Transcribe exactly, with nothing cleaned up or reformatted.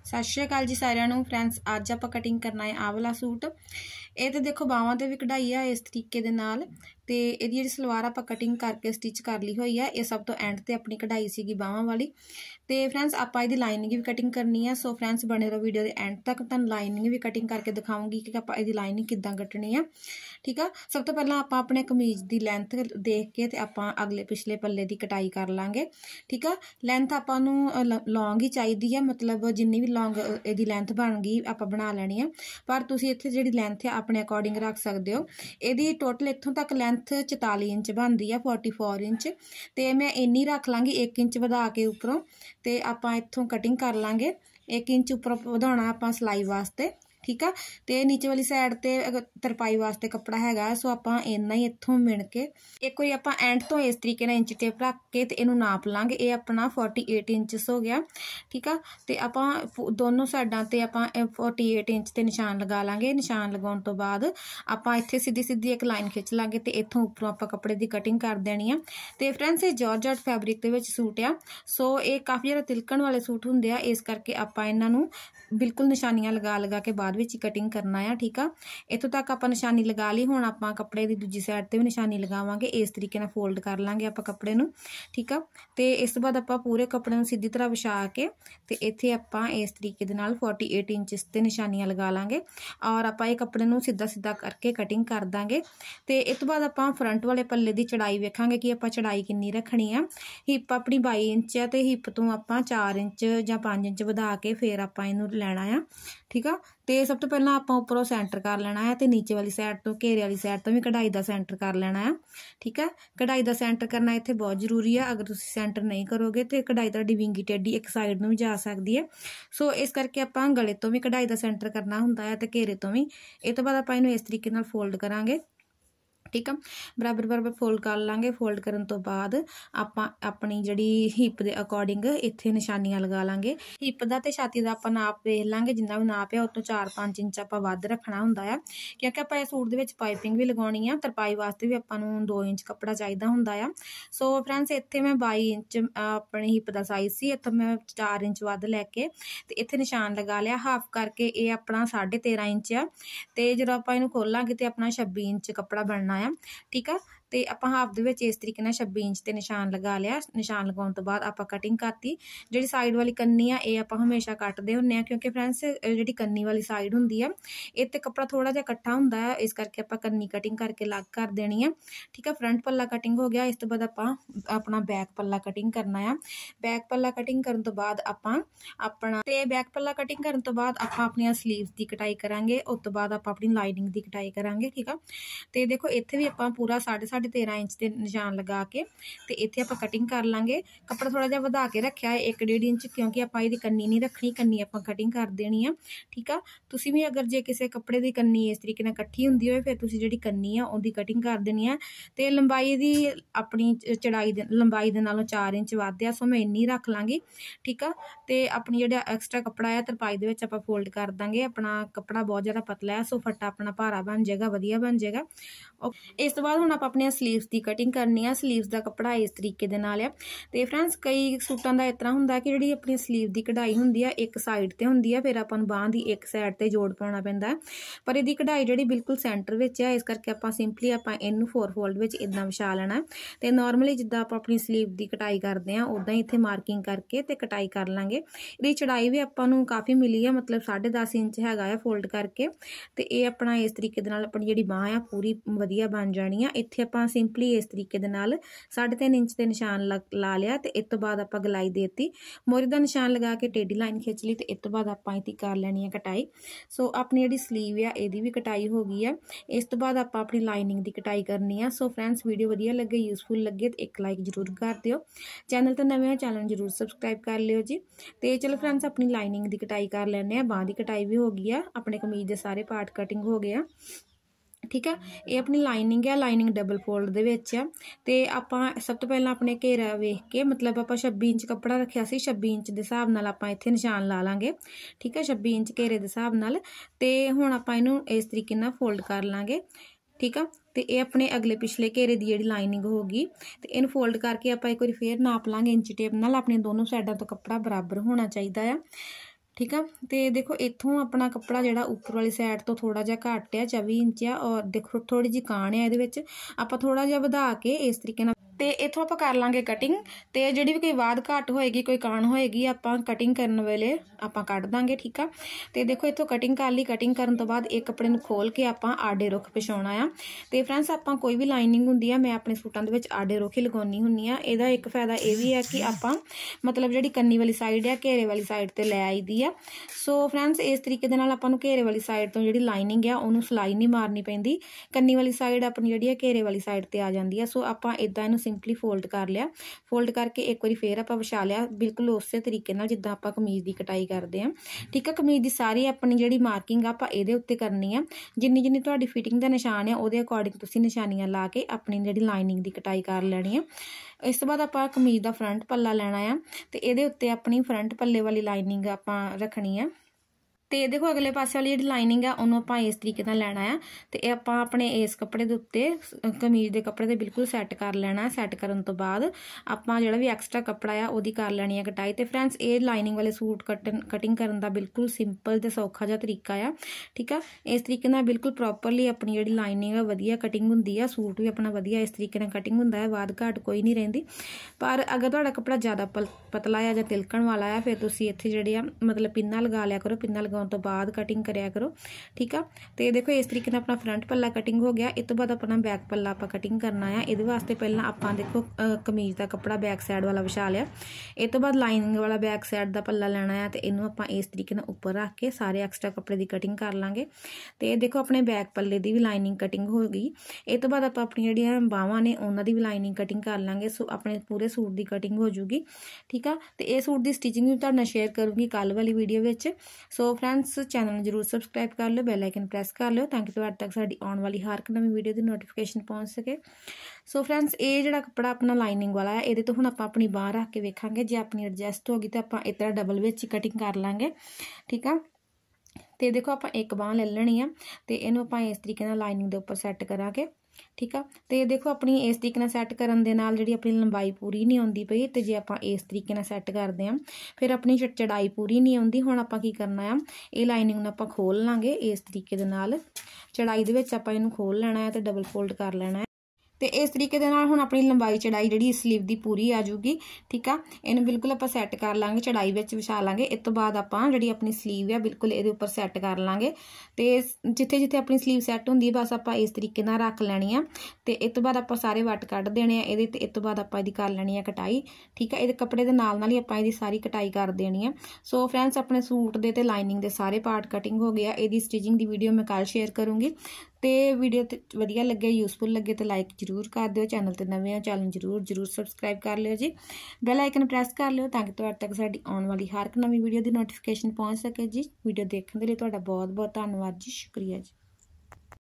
सत श्री अकाल जी सारिਆਂ ਨੂੰ फ्रेंड्स। ਅੱਜ ਆਪਾਂ कटिंग करना है आह वाला सूट। ਇਹ ਤੇ ਦੇਖੋ ਬਾਹਾਂ ਤੇ ਵੀ ਕਢਾਈ ਆ ਇਸ ਤਰੀਕੇ ਦੇ ਨਾਲ ਤੇ ਇਹਦੀ ਜਿਹੜੀ ਸਲਵਾਰ ਆਪਾਂ ਕਟਿੰਗ ਕਰਕੇ ਸਟਿਚ ਕਰ ਲਈ ਹੋਈ ਆ। ਇਹ ਸਭ ਤੋਂ ਐਂਡ ਤੇ ਆਪਣੀ ਕਢਾਈ ਸੀਗੀ ਬਾਹਾਂ ਵਾਲੀ। ਤੇ फ्रेंड्स ਆਪਾਂ ਇਹਦੀ ਲਾਈਨਿੰਗ ਵੀ ਕਟਿੰਗ ਕਰਨੀ ਆ। ਸੋ फ्रेंड्स ਬਣੇ ਰਹੋ ਵੀਡੀਓ ਦੇ ਐਂਡ ਤੱਕ, ਤੁਹਾਨੂੰ ਲਾਈਨਿੰਗ ਵੀ ਕਟਿੰਗ ਕਰਕੇ ਦਿਖਾਉਂਗੀ ਕਿ ਆਪਾਂ ਇਹਦੀ ਲਾਈਨਿੰਗ ਕਿੱਦਾਂ ਕੱਟਣੀ ਆ। ठीक है, सब तो पहला आप अपने कमीज की लेंथ देख के ते आप अगले पिछले पल्ले की कटाई कर लांगे। ठीक है, लेंथ आपां नूं लॉन्ग ही चाहिए है, मतलब जिन्नी भी लॉन्ग इहदी लेंथ बन गई आप बना लैनी है। पर तुसीं इत्थे जिहड़ी लेंथ है अपने अकॉर्डिंग रख सकते हो। इहदी टोटल इत्थों तक लेंथ चौताली इंच बनती है, फोर्टी फोर इंच ते मैं इन्नी रख लांगी एक इंच वधा के उपरों ते आपां इत्थों कटिंग कर लांगे। एक इंच उपरों वधाउणा आपां सिलाई वास्ते। ठीक है, तो नीचे वाली साइड ते तरपाई वास्ते कपड़ा हैगा, सो आप इन्ना ही इत्थों मिण के एक कोई आप एंड तो इस तरीके इंच टेप रख के ते इनू नाप लांगे। ये अपना फोर्टी एट इंचस हो गया। ठीक है, तो आप दोनों साइडों ते आप फोर्टी एट इंच ते निशान लगा लांगे। निशान लगाने तो बाद आप इत्थे सीधी सीधी एक लाइन खिंच लांगे ते इत्थों उपरों आप कपड़े की कटिंग कर देनी है। तो फ्रेंड्स ये जॉर्जेट फैब्रिक के विच सूट आ, सो ये काफ़ी ज़्यादा तिलकण वाले सूट होंदे आ, इस करके आप इन्हां नूं बिल्कुल निशानियां लगा लगा के बाद विच कटिंग करना है। ठीक है, इत्थों तक आप निशानी लगा ली। हुण आप कपड़े की दूजी साइड ते भी निशानी लगावांगे। इस तरीके नाल फोल्ड कर लांगे आप कपड़े नूं। ठीक है, तो इस तो बाद आप पूरे कपड़े नूं सीधी तरह विछा के ते इत्थे आप इस तरीके दे नाल फोर्टी एट इंचस ते निशानियां लगा लांगे और आप ये कपड़े नूं सीधा सीधा करके कटिंग कर दांगे। तो इस तो बाद आप फ्रंट वाले पल्ले की चढ़ाई वेखांगे कि आप चढ़ाई कितनी रखनी है। हिप अपनी बाई इंच है, तो हिप तो आप चार इंच या पाँच इंच वधा के फिर आप इनू लैना है। ठीक है, तो सब तो पहला आप उपरों सेंटर कर लेना है, तो नीचे वाली साइड तो घेरे वाली साइड तो भी कढ़ाई का सेंटर कर लेना है। ठीक है, कढ़ाई का सेंटर करना इत्थे बहुत जरूरी है। अगर तुसीं सेंटर नहीं करोगे तो कढ़ाई तुहाडी विंगी टेढ़ी एक साइड में भी जा सकती है। सो इस करके आप गले तो भी कढ़ाई का सेंटर करना हुंदा है, तो घेरे तो भी। इस तो बाद आप इनू इस तरीके नाल फोल्ड करांगे। ठीक है, बराबर बराबर फोल्ड कर लांगे। फोल्ड करन तो बाद आप अपनी जिहड़ी हिप दे अकॉर्डिंग इत्थे निशानियां लगा लांगे। हिप दा ते छाती दा आप नाप वेख लांगे, जिन्ना भी नाप है उस तो चार पाँच इंच आप वध रखना हुंदा है, क्योंकि आप इस सूट दे विच पाइपिंग भी लगाउणी है। तरपाई वास्ते भी आपां नूं दो इंच कपड़ा चाहिदा हुंदा है। सो फ्रेंड्स इत्थे मैं बाई इंच अपनी हिप दा साइज सी, इत्थों मैं चार इंच वध लैके ते इत्थे निशान लगा लिया। हाफ करके ये अपना साढ़े तेरह इंच आ, ते जदों आपां इहनूं खोलांगे तो अपना छब्बी इंच कपड़ा बनना। ठीक है, तो आप हाफ दे विच इस तरीके छब्बी इंच ते निशान लगा लिया। निशान लगाने तो बाद आप कटिंग करती। जी साइड वाली कन्नी आ ये आप हमेशा कटते होंगे, क्योंकि फ्रेंड्स जी कन्नी वाली साइड होंगी है ये कपड़ा थोड़ा जिहा कट्ठा होंदा है, इस करके आप कन्नी कटिंग करके अलग कर देनी है। ठीक है, फ्रंट पल्ला कटिंग हो गया। इस तो बाद आप अपना बैक पल्ला कटिंग करना है। बैक पल्ला कटिंग करने तो बाद आप अपना ते बैक पल्ला कटिंग करने तो बाद आप अपनी स्लीव्स की कटाई करांगे। उस तो बाद आप अपनी लाइनिंग की कटाई करांगे। ठीक है, तो देखो इत्थे भी आप पूरा साढ़े साढ़े तेरह इंच के निशान लगा के ते इत्थे आप कटिंग कर लांगे। कपड़ा थोड़ा जिहा वधा के रखा है एक डेढ़ इंच, क्योंकि आप इहदी कन्नी नहीं रखनी, कन्नी आप कटिंग कर देनी है। ठीक है, तुसीं भी अगर जे किसी कपड़े की कन्नी इस तरीके नाल कट्ठी हुंदी होवे फिर तुसीं जिहड़ी कन्नी है उहदी कटिंग कर देनी है। तो लंबाई दी अपनी चढ़ाई दे लंबाई दे नालों चार इंच वध आ, सो मैं इन्नी रख लांगी। ठीक है, तो अपनी जिहड़ा एक्सट्रा कपड़ा है तरपाई दे विच आपां फोल्ड कर दांगे। अपना कपड़ा बहुत ज़्यादा पतला है, सो फट्टा अपना भारा बन जाएगा, वधिया बन जाएगा। इस तो बाद हुण आप अपनी स्लीव्स की कटिंग करनी है। स्लीव्स का कपड़ा इस तरीके दे नाल है। तो फ्रेंड्स कई सूटां दा इस तरह हुंदा कि जिहड़ी अपनी स्लीव की कढ़ाई हुंदी है एक साइड ते हुंदी है, फिर आपां नूं बांह दी एक साइड ते जोड़ पाउणा पैंदा है। पर इहदी कढ़ाई जिहड़ी बिल्कुल सेंटर विच है, इस करके आपां सिंपली आपां इहनूं फोर फोल्ड विच इदां विछा लेना है। तो नॉर्मली जिद्दां आपां अपनी स्लीव की कटाई करते हैं उदां ही इत्थे मार्किंग करके ते कटाई कर लांगे। इहदी चढ़ाई भी आपां नूं काफ़ी मिली है, मतलब साढ़े दस इंच हैगा है फोल्ड करके। तो ये अपना इस तरीके दे नाल अपनी जिहड़ी बांह है पूरी वधिया बन जानी है। इत्थे आपां सिंपली इस तरीके दे नाल साढ़े तीन इंच के निशान ला लिया। तो इस तो बाद आप गलाई देती, मोहरी का निशान लगा के टेढ़ी लाइन खिंच ली। तो इस तो बाद आप इहदी कर लैनी है कटाई। सो अपनी जिहड़ी स्लीव है इहदी भी कटाई हो गई है। इस तो बाद आप अपनी लाइनिंग की कटाई करनी है। सो फ्रेंड्स वीडियो वधिया लगे यूजफुल लगे तो एक लाइक जरूर कर दिओ। चैनल तो नवे है, चैनल जरूर सबसक्राइब कर लियो जी। तो चलो फ्रेंड्स अपनी लाइनिंग की कटाई कर लैने, बांह की कटाई भी हो गई है, अपने कमीज के सारे पार्ट कटिंग हो गए। ठीक है, ये अपनी लाइनिंग है, लाइनिंग डबल फोल्ड दे विच है। ते आपां सब तो पहला अपने घेरा वेख के, मतलब आपां छब्बी इंच कपड़ा रखिया सी, छब्बी इंच के हिसाब नाल आपां इत्थे निशान ला लांगे। ठीक है, छब्बी इंच घेरे के हिसाब नाल। ते हुण आपां इहनूं इस तरीके नाल फोल्ड कर लांगे। ठीक है, तो ये अपने अगले पिछले घेरे की जिहड़ी लाइनिंग होगी, तो इन्हूं फोल्ड करके आपां एक बार फिर नाप लांगे इंच टेप नाल। अपने दोनों साइडों तो कपड़ा बराबर होना चाहिए है। ठीक है। तो देखो इत्थों अपना कपड़ा जिहड़ा उपर वाली साइड तो थोड़ा जिहा घट है चौबी इंच आ, और देखो थोड़ी जी कान है इहदे विच, आपां थोड़ा जिहा वधा के इस तरीके नाल ते इत्थों आपां कर लांगे कटिंग। ते जिहड़ी भी कोई वाध घट होएगी कोई कान होएगी आपां कटिंग करन वेले आपां कढ दांगे। ठीक है। तो देखो इत्थों कटिंग कर ली, कटिंग करन तो बाद एक कपड़े नूं खोल के आपां आडे रुख पिछाउणा आ। ते फ्रेंड्स आपां कोई भी लाइनिंग हुंदी आ मैं अपने सूटां दे विच आडे रुख ही लगाउणी हुंदी आ। इहदा एक फायदा इह वी है कि आपां मतलब जिहड़ी कन्नी वाली साइड है घेरे वाली साइड ते लै आईदी आ। सो फ्रेंड्स इस तरीके दे नाल आपां नूं घेरे वाली साइड तो जिहड़ी लाइनिंग है उहनूं सिलाई नहीं मारनी पैंदी, कन्नी वाली साइड अपनी जिहड़ी है घेरे वाली साइड ते आ जांदी है। सो आपां इदां इहनूं सिंपली फोल्ड कर लिया, फोल्ड करके एक बारी फिर आपां विछा लिया बिल्कुल उस तरीके नाल जिद्दां आपां कमीज की कटाई करते हैं। ठीक है। कमीज की सारी अपनी जिहड़ी मार्किंग आपां इहदे उत्ते करनी है, जिन्नी जिन्नी तुहाडी फिटिंग दा निशान है उहदे अकॉर्डिंग तुसीं निशानियां ला के अपनी जिहड़ी लाइनिंग की कटाई कर लैनी है। इस तो बाद आपां कमीज का फ्रंट पल्ला लैना है, तो इहदे उत्ते अपनी फ्रंट पल्ले वाली लाइनिंग आपां रखनी है। तो देखो अगले पासे वाली जिहड़ी लाइनिंग है उन्होंने आपां इस तरीके नाल लैना है, तो यह आपां अपने इस कपड़े दे उत्ते कमीज के कपड़े ते बिल्कुल सैट कर लेना है। सैट करन तो बाद आपां जिहड़ा भी एक्सट्रा कपड़ा है उहदी कर लैनी है कटाई। तो फ्रेंड्स ये लाइनिंग वाले सूट कटन कटिंग करन दा बिल्कुल सिंपल ते सौखा जिहा तरीका है। ठीक है। इस तरीके नाल बिल्कुल प्रॉपरली अपनी जिहड़ी लाइनिंग है वधिया कटिंग हुंदी है, सूट भी अपना वधिया इस तरीके नाल कटिंग हुंदा है, वाध घाट कोई नहीं रहिंदी। पर अगर तुहाडा कपड़ा ज़्यादा पतला है जां तिलकण वाला है फिर तुसीं इत्थे जिहड़ी आ मतलब पिन्ना लगा लिया करो, पिन्ना लगाउण तो बाद कटिंग करिया करो। ठीक है। तो देखो इस तरीके नाल अपना फ्रंट पल्ला कटिंग हो गया। इस तो बाद अपना बैक पल्ला आपां कटिंग करना है। इहदे वास्ते पहलां आपां देखो कमीज का कपड़ा बैक साइड वाला विछा लिया, इस तो बाद लाइनिंग वाला बैक साइड का पल्ला लैना है, तो इनू आपां इस तरीके नाल उपर रख के सारे एक्सट्रा कपड़े की कटिंग कर लांगे। तो देखो अपने बैक पल्ले की भी लाइनिंग कटिंग हो गई। इस तो बाद आपां अपनी जिहड़ियां बावां ने उन्हां दी भी लाइनिंग कटिंग कर लांगे। सो अपने पूरे सूट की कटिंग हो जूगी। ठीक है। तो इस सूट की स्टिचिंग भी तुहाडे नाल शेयर करूँगी कल वाली वीडियो विच। सो फ्रेंड्स चैनल जरूर सबसक्राइब कर लो, बैल आइकन प्रेस कर लो ताकि तुहाडे तक साडी आने वाली हर एक नवीं वीडियो की नोटिफिकेशन पहुँच सके। सो फ्रेंड्स ये जिहड़ा कपड़ा अपना लाइनिंग वाला है इहदे तो हुण आपां अपनी बांह रख के वेखांगे, जे अपनी एडजस्ट होगी तो आपां इस तरह डबल विच कटिंग कर लांगे। ठीक है। तो देखो आपां एक बांह ले लैनी है, तो इहनूं आपां इस तरीके नाल लाइनिंग दे उपर सैट करांगे। ठीक है। तो देखो अपनी इस तरीके नाल सैट करन दे नाल जिहड़ी अपनी लंबाई पूरी नहीं आउंदी पई, ते जे आपां इस तरीके नाल सैट करदे हां फिर अपनी चौड़ाई पूरी नहीं आउंदी। हुण आपां की करना है, ये लाइनिंग नूं आपां खोल लांगे इस तरीके दे नाल, चौड़ाई दे विच आपां इहनूं खोल लैना है ते डबल फोल्ड कर लेना है। तो इस तरीके दे नाल हुण अपनी लंबाई चौड़ाई जिहड़ी स्लीव की पूरी आ जूगी। ठीक है। इहनूं बिल्कुल आपां सैट कर लांगे, चौड़ाई विच विछा लांगे। इस तो बाद आपां जिहड़ी अपनी स्लीव है बिल्कुल इहदे उपर सैट कर लांगे। तो जिथे जिथे अपनी स्लीव सैट हुंदी बस आपां इस तरीके नाल रख लैनी है। तो इस तो बाद आपां सारे वट कढ देने आ इहदे ते। इस तो बाद आपां इहदी कर लैनी है कटाई। ठीक है। इहदे कपड़े दे नाल नाल ही आपां इहदी सारी कटाई कर देनी है। सो फ्रेंड्स अपने सूट दे ते लाइनिंग दे सारे पार्ट कटिंग हो गया। इहदी स्टिचिंग की वीडियो मैं कल शेयर करूँगी। तो वीडियो वधिया लगे यूजफुल लगे तो लाइक जरूर कर दिओ, चैनल ते नवे हो चैनल जरूर जरूर सबसक्राइब कर लियो जी, बैल आइकन प्रेस कर लियो ताकि तुहाडे तक साडी आने वाली हर एक नवीं वीडियो की नोटिफिकेशन पहुँच सके जी। वीडियो देखने के लिए तुहाडा बहुत बहुत धन्नवाद जी, शुक्रिया जी।